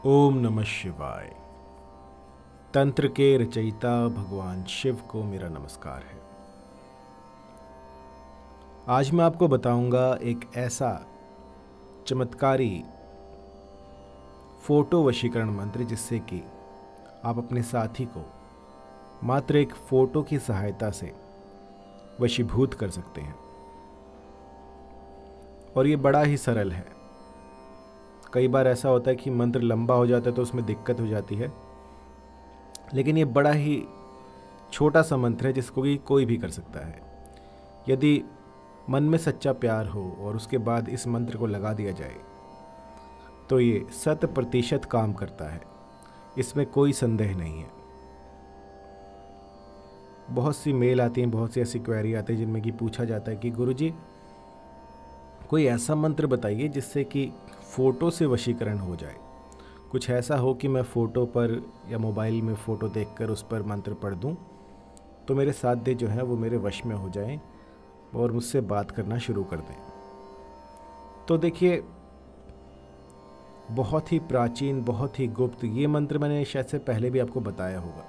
ओम नमः शिवाय। तंत्र के रचयिता भगवान शिव को मेरा नमस्कार है। आज मैं आपको बताऊंगा एक ऐसा चमत्कारी फोटो वशीकरण मंत्र जिससे कि आप अपने साथी को मात्र एक फोटो की सहायता से वशीभूत कर सकते हैं। और ये बड़ा ही सरल है। कई बार ऐसा होता है कि मंत्र लंबा हो जाता है तो उसमें दिक्कत हो जाती है, लेकिन ये बड़ा ही छोटा सा मंत्र है जिसको कि कोई भी कर सकता है। यदि मन में सच्चा प्यार हो और उसके बाद इस मंत्र को लगा दिया जाए तो ये 100% काम करता है, इसमें कोई संदेह नहीं है। बहुत सी मेल आती हैं, बहुत सी ऐसी क्वेरी आती है जिनमें कि पूछा जाता है कि गुरुजी कोई ऐसा मंत्र बताइए जिससे कि फ़ोटो से वशीकरण हो जाए। कुछ ऐसा हो कि मैं फ़ोटो पर या मोबाइल में फ़ोटो देखकर उस पर मंत्र पढ़ दूं तो मेरे साथी जो हैं वो मेरे वश में हो जाएं और मुझसे बात करना शुरू कर दें। तो देखिए, बहुत ही प्राचीन, बहुत ही गुप्त ये मंत्र मैंने शायद से पहले भी आपको बताया होगा।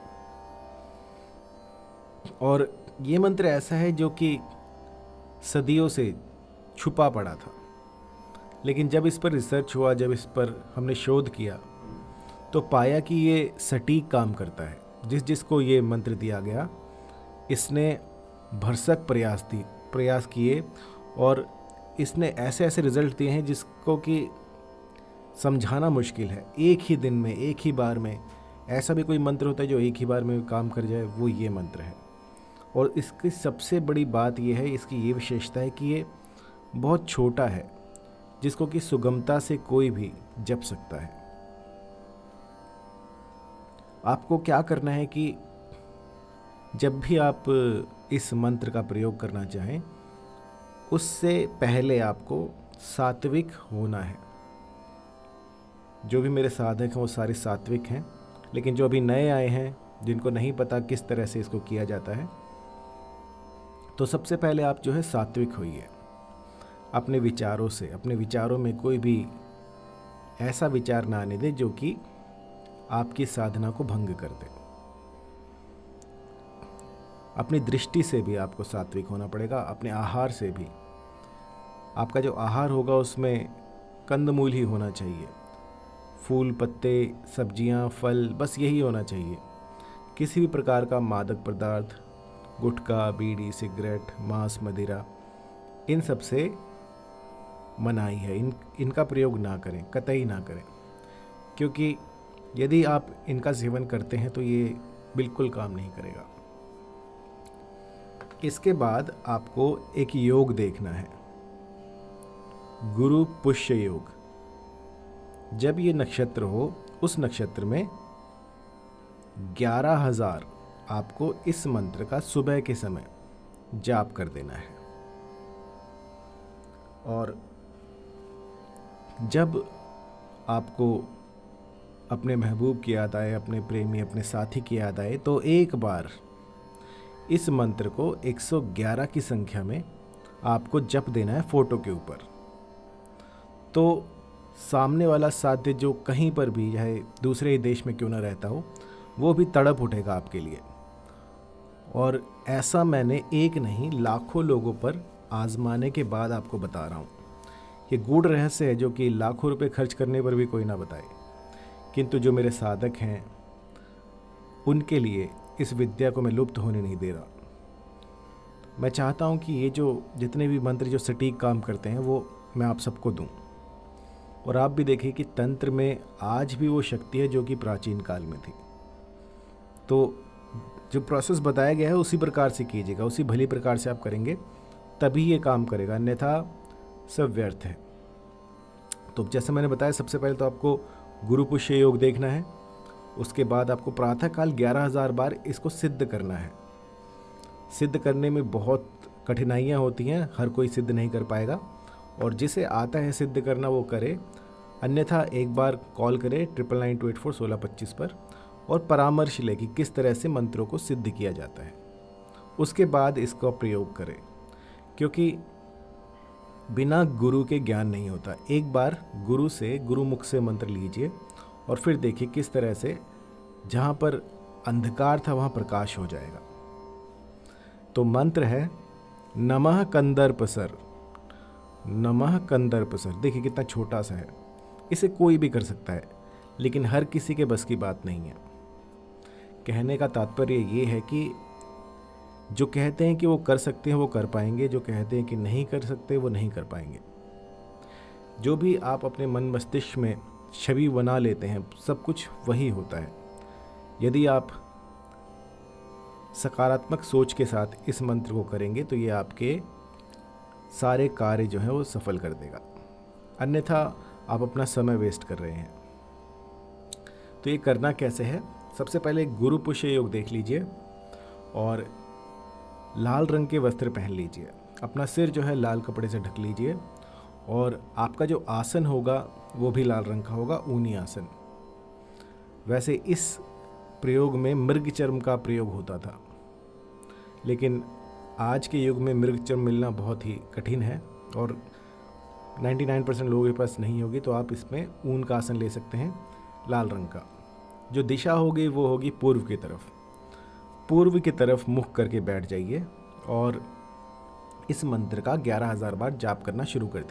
और ये मंत्र ऐसा है जो कि सदियों से छुपा पड़ा था, लेकिन जब इस पर रिसर्च हुआ, जब इस पर हमने शोध किया तो पाया कि ये सटीक काम करता है। जिसको ये मंत्र दिया गया इसने भरसक प्रयास किए और इसने ऐसे ऐसे रिजल्ट दिए हैं जिसको कि समझाना मुश्किल है। एक ही दिन में, एक ही बार में ऐसा भी कोई मंत्र होता है जो एक ही बार में काम कर जाए, वो ये मंत्र है। और इसकी सबसे बड़ी बात ये है, इसकी ये विशेषता है कि ये बहुत छोटा है, जिसको कि सुगमता से कोई भी जप सकता है। आपको क्या करना है कि जब भी आप इस मंत्र का प्रयोग करना चाहें उससे पहले आपको सात्विक होना है। जो भी मेरे साधक हैं वो सारे सात्विक हैं, लेकिन जो अभी नए आए हैं जिनको नहीं पता किस तरह से इसको किया जाता है, तो सबसे पहले आप जो है सात्विक होइए। अपने विचारों से, अपने विचारों में कोई भी ऐसा विचार ना आने दे जो कि आपकी साधना को भंग कर दे। अपनी दृष्टि से भी आपको सात्विक होना पड़ेगा, अपने आहार से भी। आपका जो आहार होगा उसमें कंदमूल ही होना चाहिए, फूल, पत्ते, सब्जियां, फल, बस यही होना चाहिए। किसी भी प्रकार का मादक पदार्थ, गुटखा, बीड़ी, सिगरेट, मांस, मदिरा, इन सब से मनाही है। इनका प्रयोग ना करें, कतई ना करें, क्योंकि यदि आप इनका सेवन करते हैं तो ये बिल्कुल काम नहीं करेगा। इसके बाद आपको एक योग देखना है, गुरु पुष्य योग। जब ये नक्षत्र हो, उस नक्षत्र में 11,000 आपको इस मंत्र का सुबह के समय जाप कर देना है। और जब आपको अपने महबूब की याद आए, अपने प्रेमी, अपने साथी की याद आए, तो एक बार इस मंत्र को 111 की संख्या में आपको जप देना है फोटो के ऊपर। तो सामने वाला साथी जो कहीं पर भी, चाहे दूसरे ही देश में क्यों ना रहता हो, वो भी तड़प उठेगा आपके लिए। और ऐसा मैंने एक नहीं, लाखों लोगों पर आजमाने के बाद आपको बता रहा हूँ। ये गूढ़ रहस्य है जो कि लाखों रुपए खर्च करने पर भी कोई ना बताए, किंतु जो मेरे साधक हैं उनके लिए इस विद्या को मैं लुप्त होने नहीं दे रहा। मैं चाहता हूँ कि ये जो जितने भी मंत्र जो सटीक काम करते हैं वो मैं आप सबको दूँ। और आप भी देखिए कि तंत्र में आज भी वो शक्ति है जो कि प्राचीन काल में थी। तो जो प्रोसेस बताया गया है उसी प्रकार से कीजिएगा, उसी भली प्रकार से आप करेंगे तभी ये काम करेगा, अन्यथा सब व्यर्थ है। तो जैसे मैंने बताया, सबसे पहले तो आपको गुरु पुष्य योग देखना है। उसके बाद आपको प्रातःकाल 11,000 बार इसको सिद्ध करना है। सिद्ध करने में बहुत कठिनाइयाँ होती हैं, हर कोई सिद्ध नहीं कर पाएगा, और जिसे आता है सिद्ध करना वो करे, अन्यथा एक बार कॉल करे 9992841625 पर और परामर्श ले कि किस तरह से मंत्रों को सिद्ध किया जाता है। उसके बाद इसका प्रयोग करें, क्योंकि बिना गुरु के ज्ञान नहीं होता। एक बार गुरु मुख से मंत्र लीजिए और फिर देखिए किस तरह से जहाँ पर अंधकार था वहाँ प्रकाश हो जाएगा। तो मंत्र है नमः कंदर्पसर, नमः कंदर्पसर। देखिए कितना छोटा सा है, इसे कोई भी कर सकता है, लेकिन हर किसी के बस की बात नहीं है। कहने का तात्पर्य ये है कि जो कहते हैं कि वो कर सकते हैं वो कर पाएंगे, जो कहते हैं कि नहीं कर सकते वो नहीं कर पाएंगे। जो भी आप अपने मन मस्तिष्क में छवि बना लेते हैं सब कुछ वही होता है। यदि आप सकारात्मक सोच के साथ इस मंत्र को करेंगे तो ये आपके सारे कार्य जो हैं वो सफल कर देगा, अन्यथा आप अपना समय वेस्ट कर रहे हैं। तो ये करना कैसे है? सबसे पहले गुरु पुष्य योग देख लीजिए और लाल रंग के वस्त्र पहन लीजिए, अपना सिर जो है लाल कपड़े से ढक लीजिए और आपका जो आसन होगा वो भी लाल रंग का होगा, ऊनी आसन। वैसे इस प्रयोग में मृग चर्म का प्रयोग होता था, लेकिन आज के युग में मृग चर्म मिलना बहुत ही कठिन है और 99% लोगों के पास नहीं होगी, तो आप इसमें ऊन का आसन ले सकते हैं लाल रंग का। जो दिशा होगी वो होगी पूर्व की तरफ। पूर्व की तरफ मुख करके बैठ जाइए और इस मंत्र का 11,000 बार जाप करना शुरू कर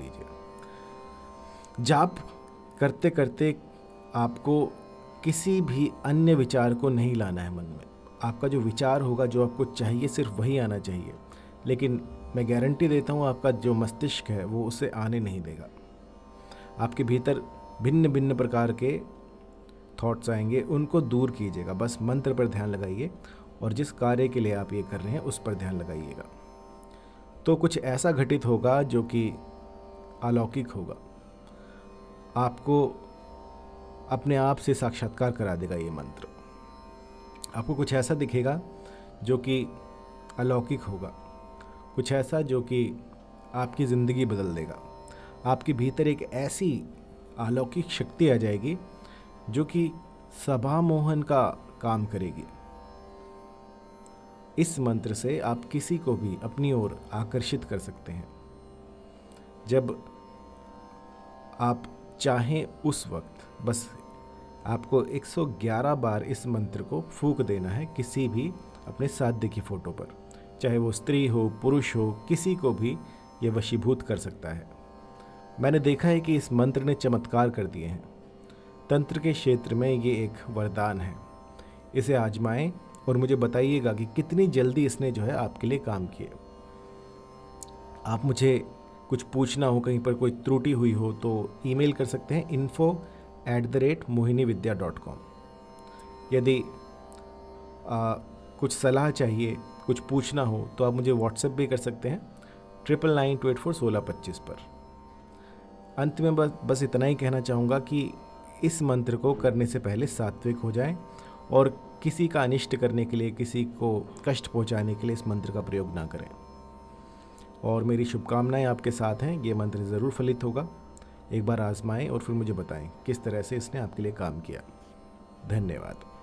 दीजिए। जाप करते करते आपको किसी भी अन्य विचार को नहीं लाना है मन में। आपका जो विचार होगा, जो आपको चाहिए, सिर्फ वही आना चाहिए। लेकिन मैं गारंटी देता हूँ आपका जो मस्तिष्क है वो उसे आने नहीं देगा। आपके भीतर भिन्न भिन्न प्रकार के थॉट्स आएंगे, उनको दूर कीजिएगा। बस मंत्र पर ध्यान लगाइए और जिस कार्य के लिए आप ये कर रहे हैं उस पर ध्यान लगाइएगा। तो कुछ ऐसा घटित होगा जो कि अलौकिक होगा, आपको अपने आप से साक्षात्कार करा देगा ये मंत्र। आपको कुछ ऐसा दिखेगा जो कि अलौकिक होगा, कुछ ऐसा जो कि आपकी ज़िंदगी बदल देगा। आपके भीतर एक ऐसी अलौकिक शक्ति आ जाएगी जो कि सभा मोहन का काम करेगी। इस मंत्र से आप किसी को भी अपनी ओर आकर्षित कर सकते हैं। जब आप चाहें उस वक्त बस आपको 111 बार इस मंत्र को फूंक देना है किसी भी अपने साध्य की फ़ोटो पर, चाहे वो स्त्री हो पुरुष हो, किसी को भी ये वशीभूत कर सकता है। मैंने देखा है कि इस मंत्र ने चमत्कार कर दिए हैं। तंत्र के क्षेत्र में ये एक वरदान है। इसे आजमाएं और मुझे बताइएगा कि कितनी जल्दी इसने जो है आपके लिए काम किए। आप मुझे कुछ पूछना हो, कहीं पर कोई त्रुटि हुई हो तो ईमेल कर सकते हैं info@mohinividya.com। यदि कुछ सलाह चाहिए, कुछ पूछना हो तो आप मुझे व्हाट्सएप भी कर सकते हैं 9992841625 पर। अंत में बस इतना ही कहना चाहूँगा कि इस मंत्र को करने से पहले सात्विक हो जाएं और किसी का अनिष्ट करने के लिए, किसी को कष्ट पहुंचाने के लिए इस मंत्र का प्रयोग ना करें। और मेरी शुभकामनाएं आपके साथ हैं। ये मंत्र ज़रूर फलित होगा। एक बार आजमाएं और फिर मुझे बताएं किस तरह से इसने आपके लिए काम किया। धन्यवाद।